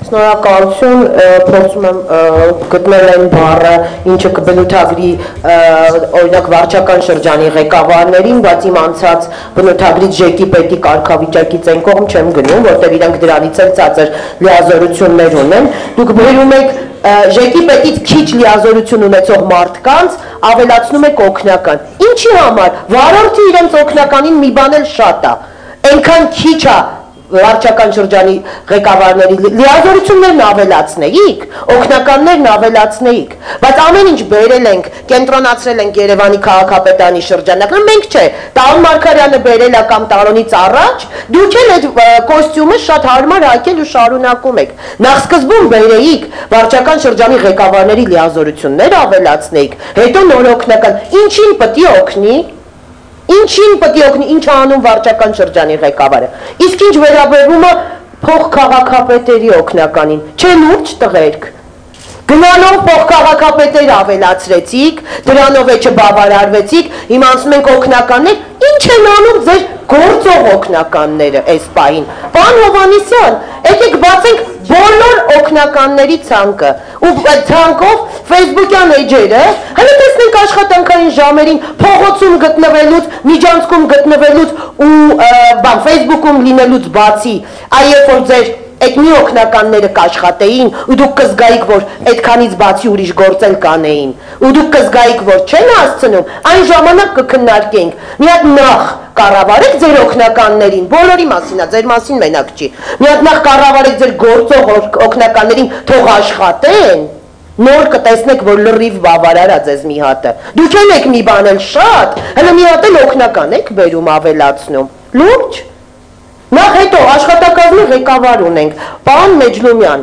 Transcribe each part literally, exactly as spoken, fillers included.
Շնորհակալություն, փորձում եմ գտնել այն բառը, ինչը կբնութագրի օրինակ վարչական շրջանի ղեկավարներին, բայց իմ անցած բնութագրից ժեկի պետի կարգավիճակից այն կողմ չեմ գնում, որտեղ իրանք դրանից էլ ցածր լիազորություններ ունեն։ Դուք բերում եք ժեկի պետից քիչ լիազորություն ունեցող մարդկանց ավելացնում եք օգնական։ Ինչի համար։ Վարորդը իրենց օգնականին մի բան էլ շատ է։ Այնքան քիչ է վարչական շրջանի ղեկավարների լիազորություններն ավելացնեիք, օգնականներն ավելացնեիք, բայց ամեն ինչ բերել ենք, կենտրոնացրել ենք Երևանի քաղաքապետարանի շրջանակը, մենք չէ, Տարոն Մարգարյանը բերել է կամ Տարոնից առաջ, դուք էլ այդ կոստյումը շատ հարմար հայկել ու շարունակում եք։ Նախսկզբում բերեիք վարչական շրջանի ղեկավարների լիազորություններ ավելացնեիք, հետո նոր օգնական, ինչին պետք է օգնի։ Ինչին պետք է օգնի, ինչ անում վարչական շրջանի ղեկավարը։ Իսկ ինչ վերաբերվում է փոխքաղաքապետերի օգնականին, չէ լուրջ տղերք։ Գնալով փոխքաղաքապետեր ավելացրեցիք, դրանով է չբավարարվեցիք, հիմա ասում ենք օգնականներ, ինչ են անում ձեր գործող օգնականները այս պահին։ Պարոն Հովհաննիսյան, եկեք բացենք բոլոր օգնականների ցանկը, ու այդ ցանկով Facebook-յան էջերը, հələ տեսնենք աշխատանքային ժամերին փողոցում գտնվելուց, միջանցքում գտնվելուց ու բան Facebook-ում լինելուց բացի, այև որ ձեր այդ մի օգնականները կաշխատեին ու դուք կզգայիք, որ այդքանից բացի ուրիշ գործել կանեին, ու դուք կզգայիք, որ չեն հասցնում, այն ժամանակ կքննարկենք, մի հատ նախ կառավարեք ձեր օգնականներին, բոլորի մասին է, ձեր մասին մենակ չի, մի հատ նախ կառավարեք ձեր գործող օգնականներին, թող աշխատեն, նոր կտեսնեք, որ լրիվ բավարար է ձեզ մի հատը, դուք էլ եք մի բան էլ շատ, հələ մի հատ էլ օգնական եք բերում ավելացնում, լուրջ։ Նախ հետո աշխատակազմի ղեկավար ունենք, պարոն Մեջլումյան,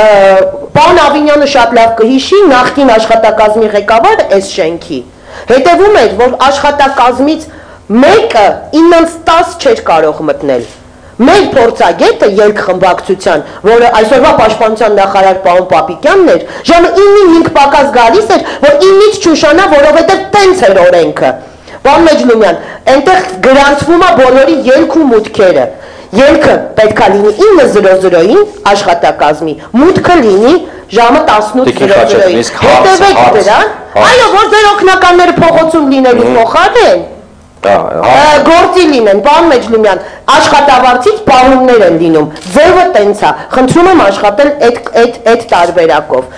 պարոն Ավինյանը շատ լավ կհիշի, նախկին աշխատակազմի ղեկավարը այս շենքի, հետևում էր, որ աշխատակազմից մեկը իննից տասը չէր կարող մտնել։ Մեր փորձագետը ելքխմբակցության, որը այսօրվա պաշտպանության նախարար պարոն Պապիկյանն էր, ժամը իննին հինգ պակաս գալիս էր, որ իննից չուշանա, որովհետև տենց էր օրենքը։ Պարոն Մեջլումյան, այնտեղ գրանցվում է բոլորի ելք ու մուտքերը։ Ելքը պետք է լինի ինը զրո զրոյին աշխատակազմի, մուտքը լինի ժամը տասնութ զրո զրոյին։ Հետևեք դրան, այո, որ ձեր օգնականները փողոցում լինելու փոխարեն գործի լինեն, պարոն Մեջլումյան, աշխատավարձից պահումներ են լինում, ձևը տենց է, խնդրում եմ աշխատել այդ տարբերակով։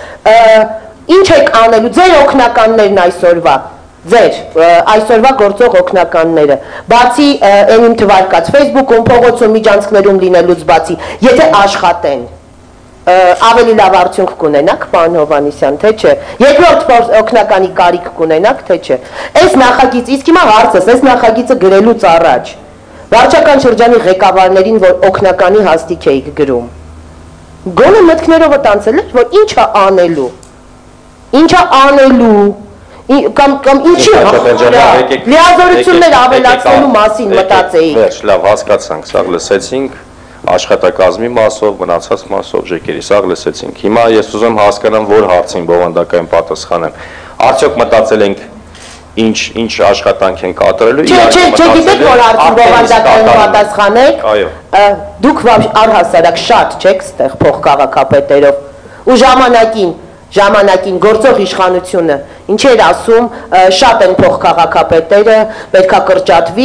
Ինչ եք անելու, ձեր օգնականներն այսօրվա, ձեր այսօրվա գործող օգնականները, բացի այն իմ թվարկած Facebook-ում, փողոցում, միջանցքներում լինելուց բացի, եթե աշխատեն, ավելի լավ արդյունք կունենաք, պարոն Հովհաննիսյան, թե չէ, երկրորդ օգնականի կարիք կունենաք, թե չէ, այս նախագիծ, իսկ հիմա հարցս, այս նախագիծը գրելուց առաջ, վարչական շրջանի ղեկավարներին, որ օգնականի հաստիք էիք գրում, գոնե մտքներով տանցել էր, որ ինչ է անելու, ինչ է անելու, կամ ինչի լիազորություններ ավելացնելու մասին մտածեիք։ Վերջ, լավ, հասկացանք, սա լսեցինք, աշխատակազմի մասով, մնացած մասով, ժեկերի, սա լսեցինք։ Հիմա ես ուզում հասկանամ, որ հարցին բովանդակային պատասխանեմ։ Արդյոք մտածել ենք ինչ աշխատանք են կատարելու։ Չէ, չէ, չէ, գիտեք, որ արդյոք բովանդակային պատասխանեք, դուք առհասարակ շատ չեք ստեղ փոխքաղաքապետերով ու ժամանակին ժամանակին գործող իշխանությունը, ինչ էր ասում, շատ են փոխքաղաքապետերը, պետք է կրճատվի,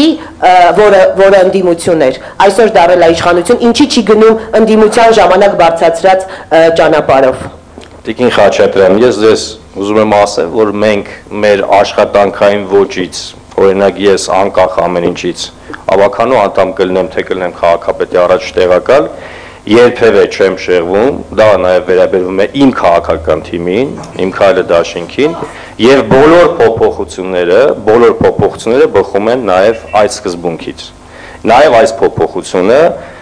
որը ընդդիմություն էր, այսօր դարել է իշխանություն, ինչի չի գնում ընդդիմության ժամանակ բարձրացրած ճանապարհով։ Տիկին Խաչատրյան, ես ձեզ ուզում եմ ասել, որ մենք մեր աշխատանքային ոճից, օրինակ ես անկախ ամեն ինչից, ավականու անդամ կլինեմ, թե կլինեմ քաղաքապետի առաջ տեղակալ, երբևէ չեմ շեղվում, դա նաև վերաբերվում է իմ քաղաքական թիմին, իմ քայլը դաշինքին, եւ բոլոր փոփոխությունները, բոլոր փոփոխությունները բխում են նաև այդ սկզբունքից։ Նաև այս փոփոխությունը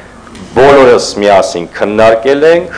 բոլորս միասին քննարկել ենք,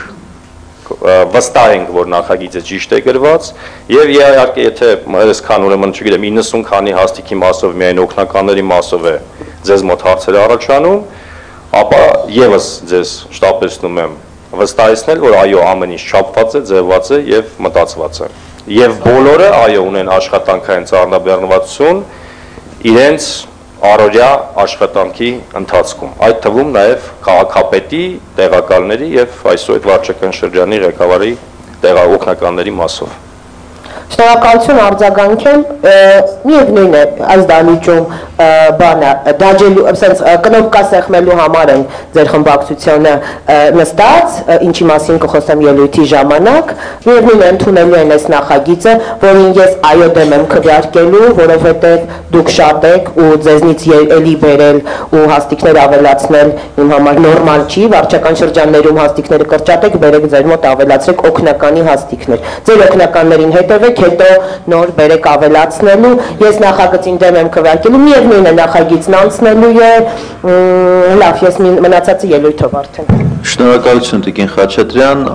վստահ ենք, որ նախագիծը ճիշտ է գրված, եւ իհարկե եթե այսքան ուրեմն չգիտեմ իննսուն քանի հաստիքի մասով միայն օգնականների մասով է ձեզ մոտ հարցեր առաջանում, ապա եւս ձեզ շտապեցնում եմ վստահեցնել, որ այո, ամեն ինչ չափված է, ձևված է եւ մտածված է։ Եվ բոլորը այո ունեն աշխատանքային ծառայաբեռնվածություն իրենց առօրյա աշխատանքի ընթացքում, այդ թվում նաև քաղաքապետի, տեղակալների եւ այսօր այդ վարչական շրջանի ղեկավարի տեղաօգնականների մասով։ Շնորհակալություն արձագանքեմ, միևնույն է այս դահլիճում բանը դաջելու, ասենց կնոպկա սեղմելու համար են ձեր խմբակցությունը նստած, ինչի մասին կխոսեմ ելույթի ժամանակ, միևնույն է ընդունելու են այս նախագիծը, որին ես այո դեմ եմ քվեարկելու, որովհետև դուք շատ եք ու ձեզնից էլի բերել ու հաստիկներ ավելացնել իմ համար նորմալ չի, վարչական շրջաններում հաստիկները կրճատեք, բերեք ձեր մոտ ավելացրեք օգնականի հաստիկներ, ձեր օգնականներին հետևեք, հետո նոր բերեք ավելացնելու, ես նախագծին դեմ եմ քվեարկելու, միևնույն է նախագիծն անցնելու է, լավ, ես մնացածը ելույթով արդեն։ Շնորհակալություն Տիկին Խաչատրյան։